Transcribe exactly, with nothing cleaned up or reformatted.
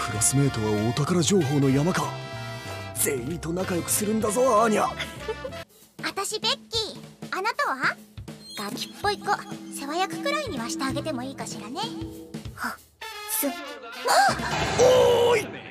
クラスメートはお宝情報の山か。全員と仲良くするんだぞアーニャ。 あたしベッキー。あなたは？ガキっぽい子、世話役くらいにはしてあげてもいいかしらね。はっす。 おーい